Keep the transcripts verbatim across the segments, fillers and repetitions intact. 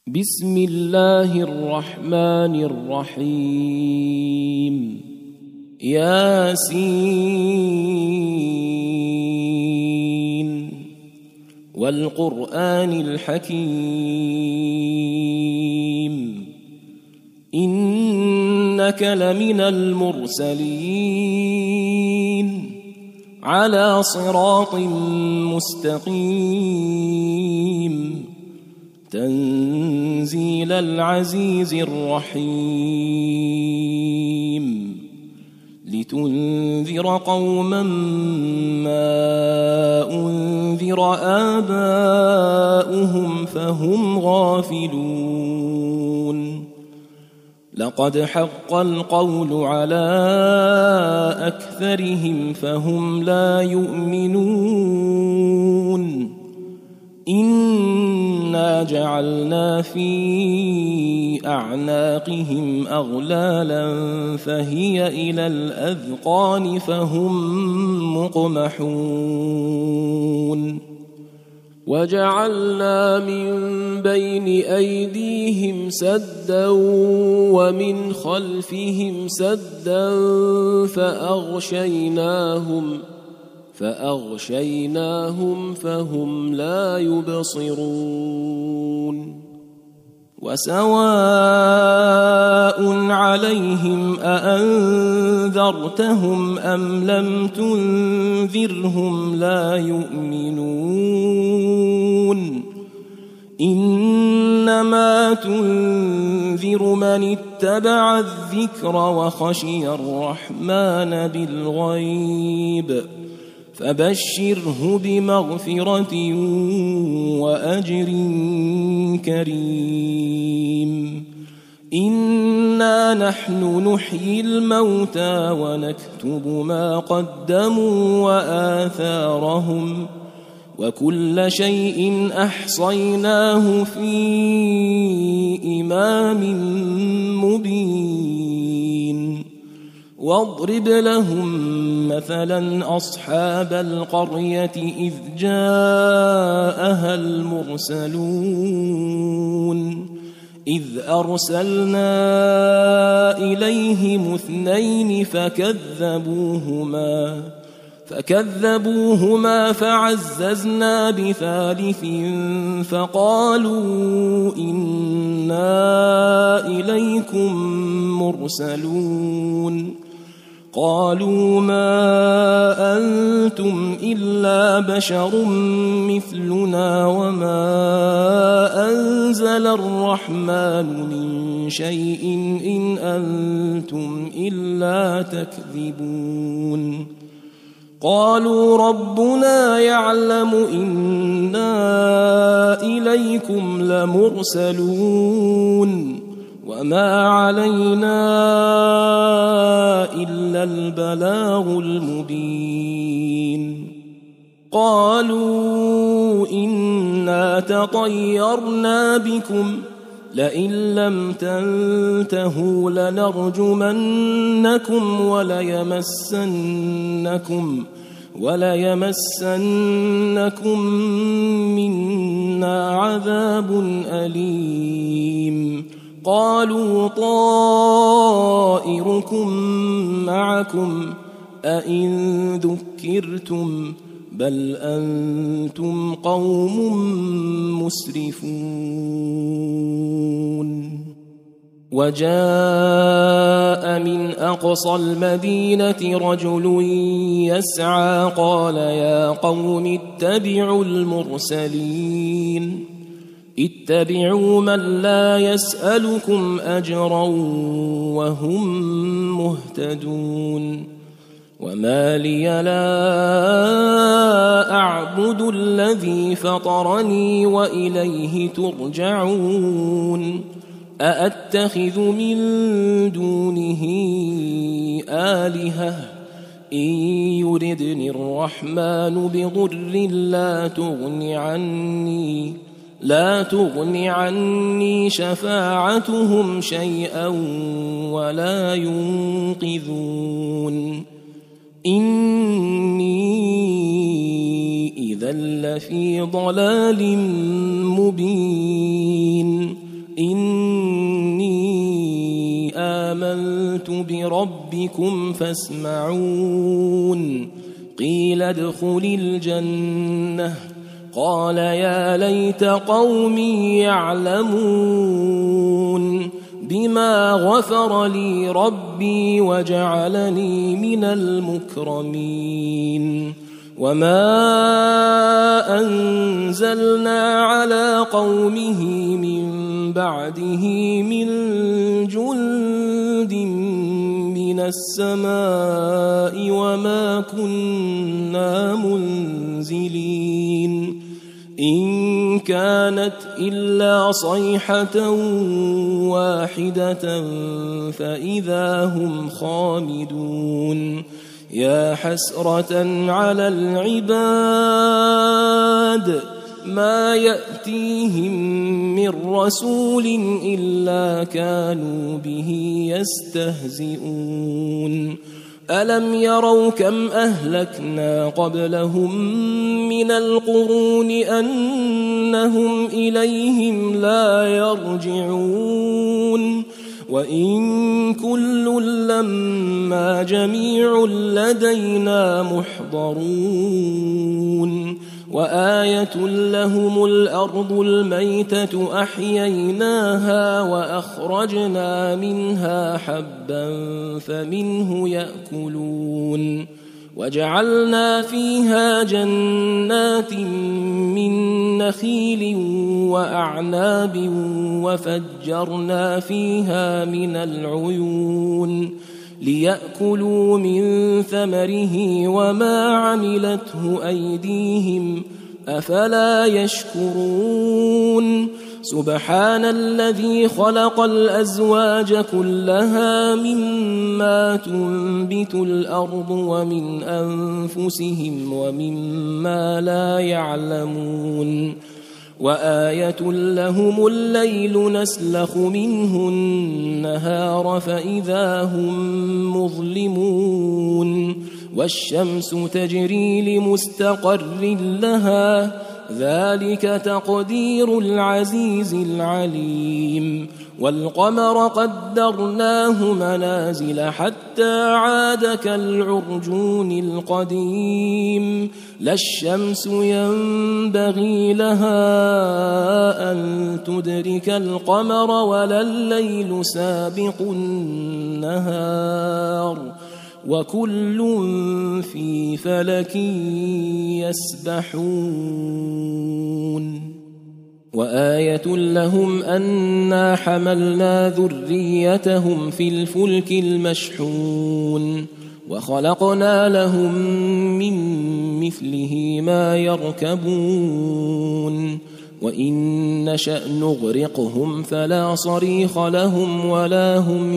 بسم الله الرحمن الرحيم. ياسين والقرآن الحكيم إنك لمن المرسلين على صراط مستقيم تنزيل العزيز الرحيم لتنذر قوما ما أنذر آباؤهم فهم غافلون لقد حق القول على أكثرهم فهم لا يؤمنون إنا جعلنا في أعناقهم أغلالا فهي إلى الأذقان فهم مقمحون وجعلنا من بين أيديهم سدا ومن خلفهم سدا فأغشيناهم فأغشيناهم فهم لا يبصرون وسواء عليهم أأنذرتهم أم لم تنذرهم لا يؤمنون إنما تنذر من اتبع الذكر وخشي الرحمن بالغيب فبشره بمغفرة وأجر كريم إنا نحن نحيي الموتى ونكتب ما قدموا وآثارهم وكل شيء أحصيناه في إمام مبين واضرب لهم مثلا أصحاب القرية إذ جاءها المرسلون إذ أرسلنا إليهم اثنين فكذبوهما فكذبوهما فعززنا بثالث فقالوا إنا إليكم مرسلون قالوا ما أنتم إلا بشر مثلنا وما أنزل الرحمن من شيء إن أنتم إلا تكذبون قالوا ربنا يعلم إنا إليكم لمرسلون وما علينا إلا البلاغ المبين قالوا إنا تطيرنا بكم لئن لم تنتهوا لنرجمنكم وليمسنكم وليمسنكم منا عذاب أليم قالوا طائركم معكم أئن ذكرتم بل أنتم قوم مسرفون وجاء من أقصى المدينة رجل يسعى قال يا قوم اتبعوا المرسلين اتبعوا من لا يسألكم أجرا وهم مهتدون وما لي لا أعبد الذي فطرني وإليه ترجعون أأتخذ من دونه آلهة إن يردني الرحمن بضر لا تغن عني لا تغن عني شفاعتهم شيئا ولا ينقذون إني إذا لفي ضلال مبين إني آمنت بربكم فاسمعون قيل ادخل الجنة قال يا ليت قومي يعلمون بما غفر لي ربي وجعلني من المكرمين وما أنزلنا على قومه من بعده من جند من السماء وما كنا منزلين إن كانت إلا صيحة واحدة فإذا هم خامدون يا حسرة على العباد ما يأتيهم من رسول إلا كانوا به يستهزئون ألم يروا كم أهلكنا قبلهم من القرون أنهم إليهم لا يرجعون وإن كل لما جميع لدينا محضرون وآية لهم الأرض الميتة أحييناها وأخرجنا منها حبا فمنه يأكلون وجعلنا فيها جنات من نخيل وأعناب وفجرنا فيها من العيون ليأكلوا من ثمره وما عملته أيديهم أفلا يشكرون سبحان الذي خلق الأزواج كلها مما تنبت الأرض ومن أنفسهم ومما لا يعلمون وآية لهم الليل نسلخ منه النهار فإذا هم مظلمون والشمس تجري لمستقر لها ذلك تقدير العزيز العليم والقمر قدرناه منازل حتى عاد كالعرجون القديم لا الشمس ينبغي لها أن تدرك القمر ولا الليل سابق النهار وكل في فلك يسبحون وآية لهم أنا حملنا ذريتهم في الفلك المشحون وخلقنا لهم من مثله ما يركبون وإن نشأ نغرقهم فلا صريخ لهم ولا هم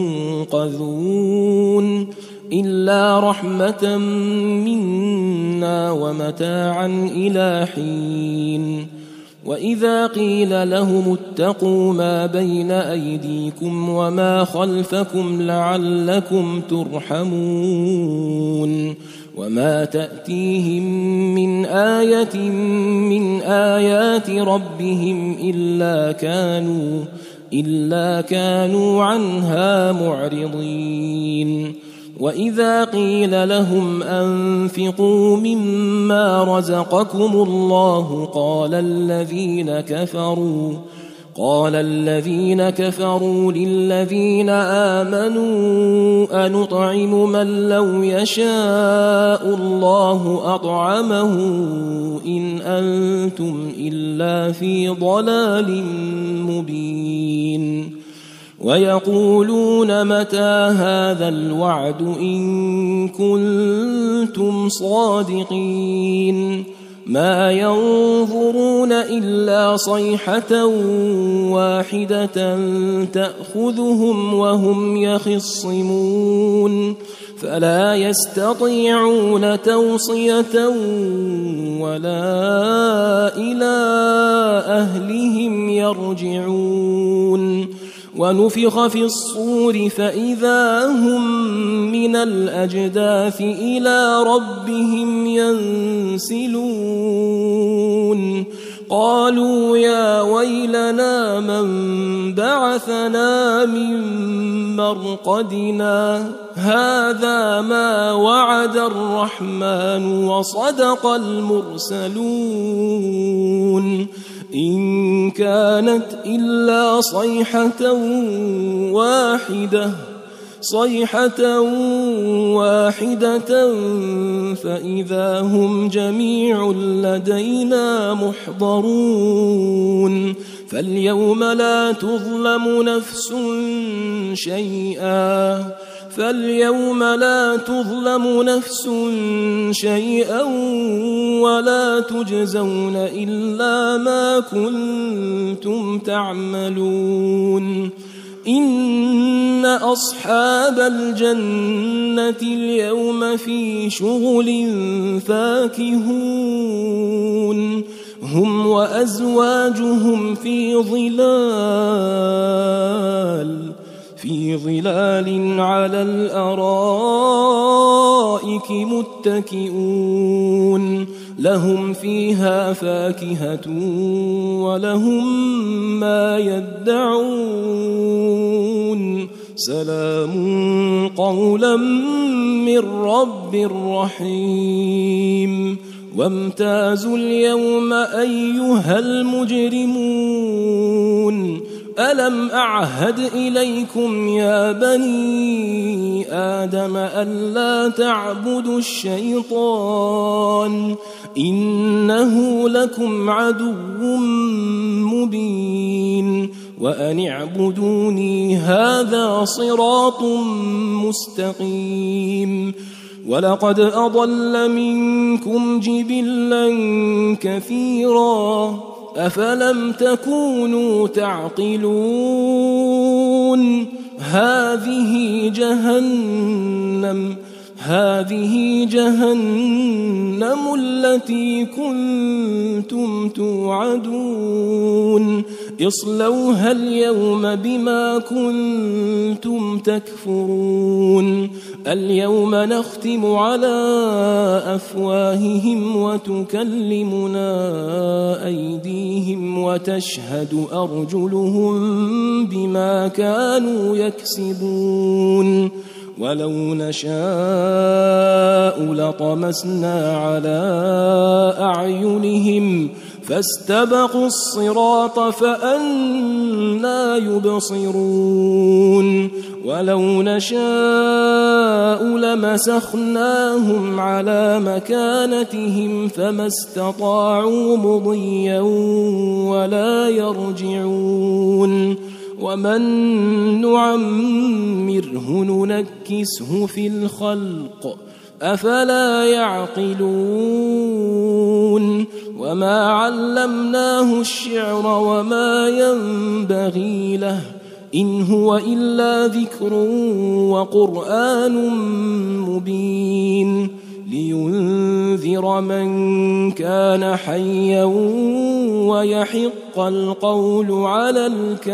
ينقذون إلا رحمة منا ومتاعا إلى حين وإذا قيل لهم اتقوا ما بين أيديكم وما خلفكم لعلكم ترحمون وما تأتيهم من آية من آيات ربهم إلا كانوا إلا كانوا عنها معرضين وإذا قيل لهم أنفقوا مما رزقكم الله قال الذين كفروا قال الذين كفروا للذين آمنوا أنطعم من لو يشاء الله أطعمه إن أنتم إلا في ضلال مبين ويقولون متى هذا الوعد إن كنتم صادقين ما ينظرون إلا صيحة واحدة تأخذهم وهم يخصمون فلا يستطيعون توصية ولا إلى أهلهم يرجعون ونفخ في الصور فإذا هم من الأجداث إلى ربهم ينسلون قالوا يا ويلنا من بعثنا من مرقدنا هذا ما وعد الرحمن وصدق المرسلون إن كانت إلا صيحة واحدة صيحة واحدة فإذا هم جميع لدينا محضرون فاليوم لا تظلم نفس شيئا فاليوم لا تظلم نفس شيئا ولا تجزون إلا ما كنتم تعملون إن أصحاب الجنة اليوم في شغل فاكهون هم وأزواجهم في ظلال في ظلال على الأرائك متكئون لهم فيها فاكهة ولهم ما يدعون سلام قولا من رب رحيم وامتازوا اليوم أيها المجرمون ألم أعهد إليكم يا بني آدم ألا تعبدوا الشيطان إنه لكم عدو مبين وأن اعبدوني هذا صراط مستقيم ولقد أضل منكم جبلا كثيرا أفلم تكونوا تعقلون هذه جهنم هذه جهنم التي كنتم توعدون اصلوها اليوم بما كنتم تكفرون اليوم نختم على أفواههم وتكلمنا أيديهم وتشهد أرجلهم بما كانوا يكسبون ولو نشاء لطمسنا على أعينهم فاستبقوا الصراط فأنى يبصرون ولو نشاء لمسخناهم على مكانتهم فما استطاعوا مضيا ولا يرجعون ومن نعمره ننكسه في الخلق أفلا يعقلون وما علمناه الشعر وما ينبغي له إن هو إلا ذكر وقرآن مبين لينذر من كان حيا ويحق القول على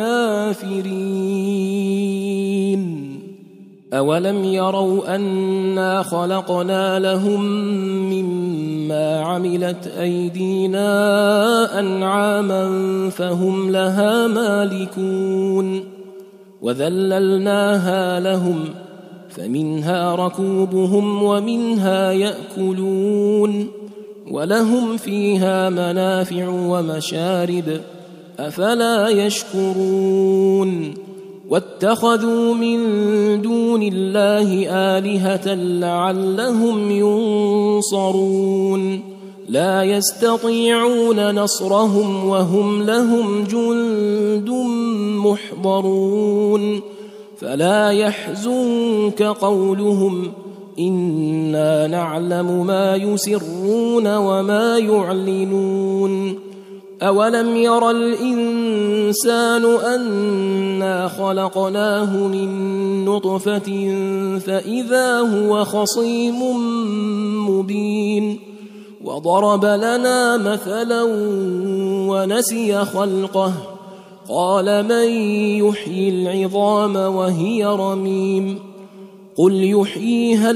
الكافرين أولم يروا أنا خلقنا لهم مما عملت أيدينا أنعاما فهم لها مالكون وذللناها لهم فمنها ركوبهم ومنها يأكلون ولهم فيها منافع ومشارب أفلا يشكرون واتخذوا من دون الله آلهة لعلهم ينصرون لا يستطيعون نصرهم وهم لهم جند محضرون فلا يحزنك قولهم إنا نعلم ما يسرون وما يعلنون أولم ير الإنسان أنا خلقناه من نطفة فإذا هو خصيم مبين وضرب لنا مثلا ونسي خلقه قال من يحيي العظام وهي رميم قل يحييها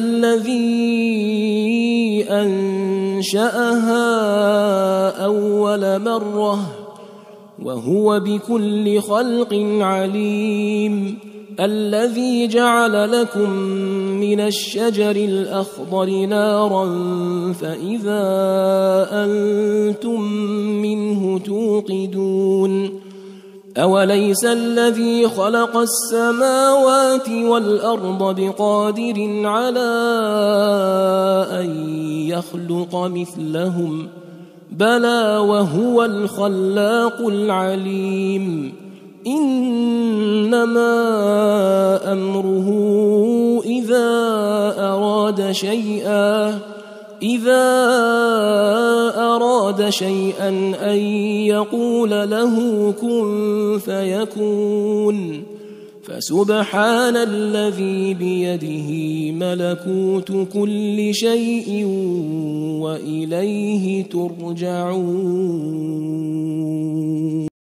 الذي أنشأها أول مرة وهو بكل خلق عليم الذي جعل لكم من الشجر الأخضر نارا فإذا أنتم منه توقدون أوليس الذي خلق السماوات والأرض بقادر على أن يخلق مثلهم بلى وهو الخلاق العليم إنما أمره إذا أراد شيئا إذا أراد شيئا أن يقول له كن فيكون فسبحان الذي بيده ملكوت كل شيء وإليه ترجعون.